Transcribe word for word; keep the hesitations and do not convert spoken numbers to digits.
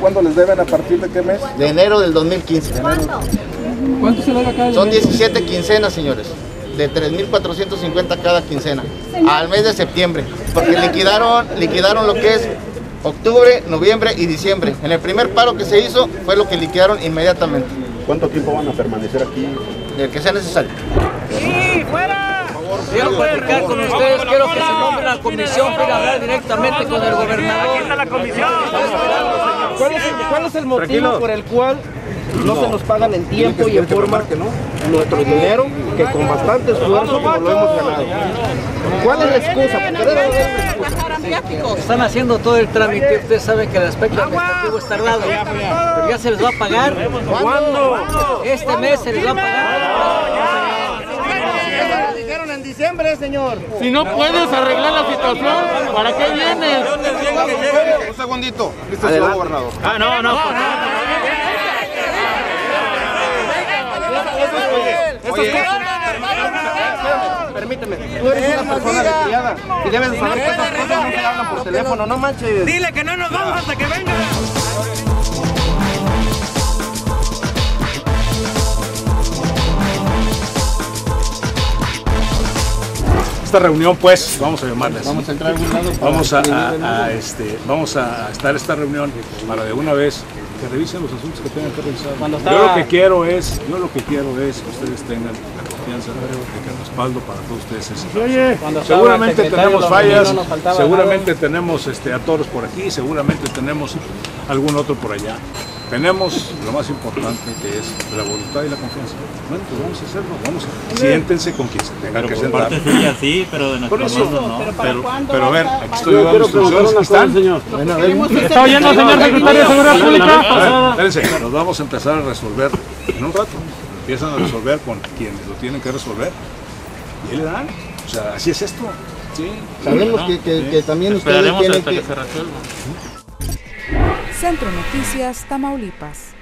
cuándo les deben? ¿A partir de qué mes? De enero del dos mil quince. ¿Cuánto? ¿Cuánto se debe acá? Son diecisiete quincenas, señores, de tres mil cuatrocientos cincuenta cada quincena, al mes de septiembre, porque liquidaron, liquidaron lo que es octubre, noviembre y diciembre. En el primer paro que se hizo fue lo que liquidaron inmediatamente. ¿Cuánto tiempo van a permanecer aquí? El que sea necesario. ¡Sí, fuera! Quiero platicar con ustedes, quiero que se nombre la comisión para hablar directamente con el gobernador. Aquí está la comisión. ¿Cuál es el, cuál es el motivo Tranquilo. por el cual no, no se nos pagan en tiempo y en forma que no? nuestro dinero, que con bastante esfuerzo como lo hemos ganado? ¿Cuál es la excusa? Porque debe haber una excusa. Están haciendo todo el trámite, usted sabe que el aspecto administrativo es tardado, pero ya se les va a pagar. ¿Cuándo? Este mes se les va a pagar. En diciembre, señor. Si no puedes arreglar la situación, ¿para qué vienes? Un segundito, listo, señor gobernador. Ah, no, no. Permíteme, tú eres una persona desviada y debes de saber que esas cosas no se hablan por teléfono, no manches. Dile que no nos vamos hasta que venga. Esta reunión, pues, vamos a llamarles. Vamos a entrar a algún lado. Vamos a, a, a, este, vamos a estar esta reunión para de una vez que revisen los asuntos que tengan que revisar. Yo lo que quiero es, yo lo que quiero es que ustedes tengan la confianza de que el respaldo para todos ustedes es. Oye, seguramente tenemos fallas, seguramente tenemos este, a todos por aquí, seguramente tenemos algún otro por allá. Tenemos lo más importante, que es la voluntad y la confianza. Bueno, pues vamos a hacerlo, vamos a siéntense con quien se tenga que sentar. Sí, pero de Por eso, no. pero, pero a ver, aquí estoy dando instrucciones, ¿aquí están? Bueno, a ver, ¿está oyendo, señor secretario de Seguridad Pública? Espérense, nos vamos a empezar a resolver en un rato. Empiezan a resolver con quienes lo tienen que resolver y ahí le dan. O sea, así es esto. Sí. Sabemos que, que, que también ustedes Esperaremos tienen hasta que... que se resuelva. Centro Noticias, Tamaulipas.